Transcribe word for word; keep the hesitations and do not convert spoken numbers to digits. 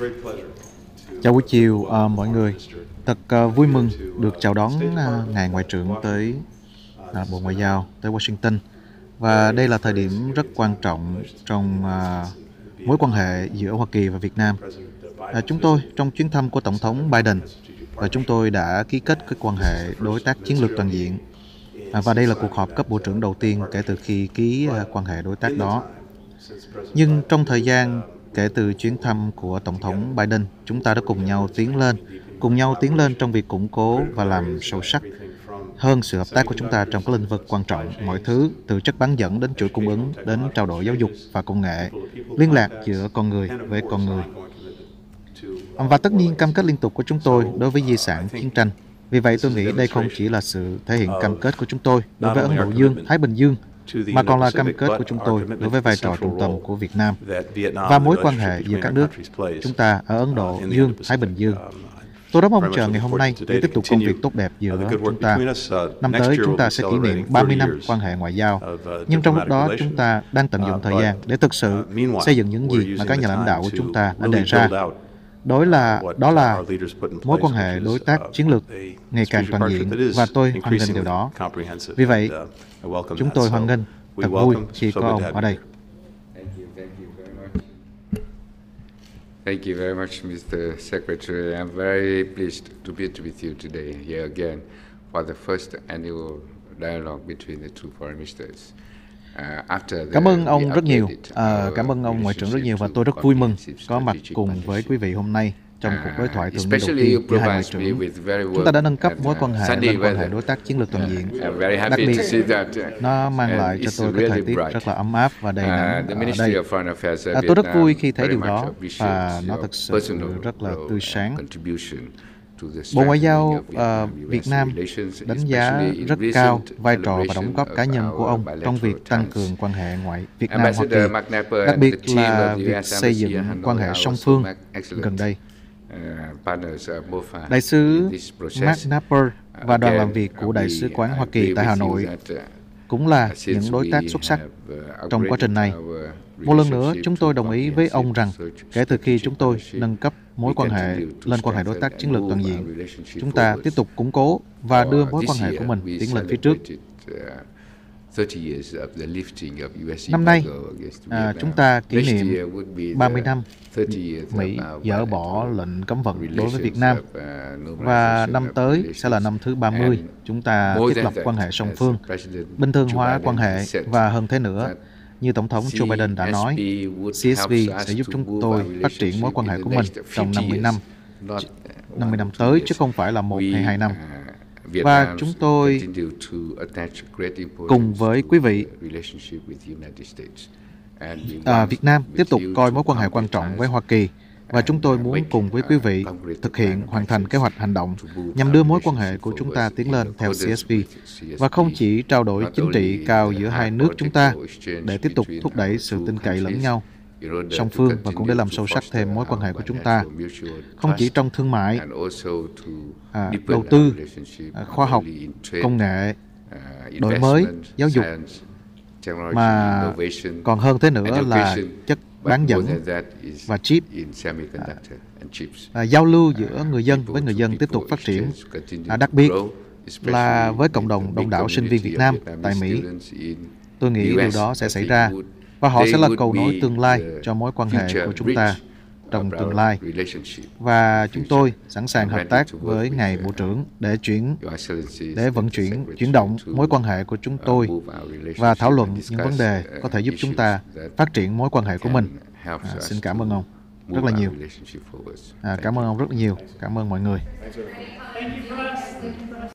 Chào buổi chiều ờ, mọi người. Thật ờ, vui mừng được chào đón ờ, Ngài Ngoại trưởng tới ờ, Bộ Ngoại giao tới Washington. Và đây là thời điểm rất quan trọng trong ờ, mối quan hệ giữa Hoa Kỳ và Việt Nam. Ờ, chúng tôi trong chuyến thăm của Tổng thống Biden và chúng tôi đã ký kết cái quan hệ đối tác chiến lược toàn diện. À, và đây là cuộc họp cấp bộ trưởng đầu tiên kể từ khi ký ờ, quan hệ đối tác đó. Nhưng trong thời gian kể từ chuyến thăm của Tổng thống Biden, chúng ta đã cùng nhau tiến lên, cùng nhau tiến lên trong việc củng cố và làm sâu sắc hơn sự hợp tác của chúng ta trong các lĩnh vực quan trọng, mọi thứ từ chất bán dẫn đến chuỗi cung ứng, đến trao đổi giáo dục và công nghệ, liên lạc giữa con người với con người. Và tất nhiên cam kết liên tục của chúng tôi đối với di sản chiến tranh. Vì vậy tôi nghĩ đây không chỉ là sự thể hiện cam kết của chúng tôi đối với Ấn Độ Dương, Thái Bình Dương, mà còn là cam kết của chúng tôi đối với vai trò trung tâm của Việt Nam và mối quan hệ giữa các nước chúng ta ở Ấn Độ Dương, Thái Bình Dương. Tôi rất mong chờ ngày hôm nay để tiếp tục công việc tốt đẹp giữa chúng ta. Năm tới chúng ta sẽ kỷ niệm ba mươi năm quan hệ ngoại giao, nhưng trong lúc đó chúng ta đang tận dụng thời gian để thực sự xây dựng những gì mà các nhà lãnh đạo của chúng ta đã đề ra. Đó là, đó là mối quan hệ đối tác chiến lược ngày càng toàn diện và tôi hoan nghênh điều đó. Vì vậy, chúng tôi hoan nghênh, thật vui khi có ông ở đây. Thank you very much, Mister Secretary. I'm very pleased to be with you today here again for the first annual dialogue between the two foreign ministers. Cảm ơn ông rất nhiều. À, cảm ơn ông Ngoại trưởng rất nhiều và tôi rất vui mừng có mặt cùng với quý vị hôm nay trong cuộc đối thoại thường niên đầu tiên giữa hai ngoại trưởng. Chúng ta đã nâng cấp mối quan hệ lên quan hệ đối tác chiến lược toàn diện. Đặc biệt, nó mang lại cho tôi cái thời tiết rất là ấm áp và đầy nắng ở đây. À, tôi rất vui khi thấy điều đó và nó thực sự rất là tươi sáng. Bộ Ngoại giao uh, Việt Nam đánh giá rất cao vai trò và đóng góp cá nhân của ông trong việc tăng cường quan hệ ngoại Việt Nam-Hoa Kỳ, đặc biệt là việc xây dựng quan hệ song phương gần đây. Đại sứ Mark Knapper và đoàn làm việc của Đại sứ quán Hoa Kỳ tại Hà Nội cũng là những đối tác xuất sắc trong quá trình này. Một lần nữa, chúng tôi đồng ý với ông rằng kể từ khi chúng tôi nâng cấp mối quan hệ lên quan hệ đối tác chiến lược toàn diện, chúng ta tiếp tục củng cố và đưa mối quan hệ của mình tiến lên phía trước. Năm nay, à, chúng ta kỷ niệm ba mươi năm Mỹ dỡ bỏ lệnh cấm vận đối với Việt Nam và năm tới sẽ là năm thứ ba mươi chúng ta thiết lập quan hệ song phương, bình thường hóa quan hệ và hơn thế nữa. Như Tổng thống Joe Biden đã nói, xê ét vê sẽ giúp chúng tôi phát triển mối quan hệ của mình trong năm mươi năm, năm mươi năm tới chứ không phải là một hay hai năm. Và chúng tôi cùng với quý vị, à, Việt Nam tiếp tục coi mối quan hệ quan trọng với Hoa Kỳ và chúng tôi muốn cùng với quý vị thực hiện hoàn thành kế hoạch hành động nhằm đưa mối quan hệ của chúng ta tiến lên theo xê ét vê và không chỉ trao đổi chính trị cao giữa hai nước chúng ta để tiếp tục thúc đẩy sự tin cậy lẫn nhau song phương và cũng để làm sâu sắc thêm mối quan hệ của chúng ta không chỉ trong thương mại, à, đầu tư, à, khoa học, công nghệ, đổi mới, giáo dục mà còn hơn thế nữa là chất bán dẫn và chip. À, à, giao lưu giữa người dân với người dân tiếp tục phát triển, à, đặc biệt là với cộng đồng đông đảo sinh viên Việt Nam tại Mỹ. Tôi nghĩ điều đó sẽ xảy ra và họ sẽ là cầu nối tương lai cho mối quan hệ của chúng ta trong tương lai. Và chúng tôi sẵn sàng hợp tác với Ngài Bộ trưởng để chuyển, để vận chuyển, chuyển động mối quan hệ của chúng tôi và thảo luận những vấn đề có thể giúp chúng ta phát triển mối quan hệ của mình. À, xin cảm ơn ông rất là nhiều. À, cảm ơn ông rất là nhiều. Cảm ơn mọi người.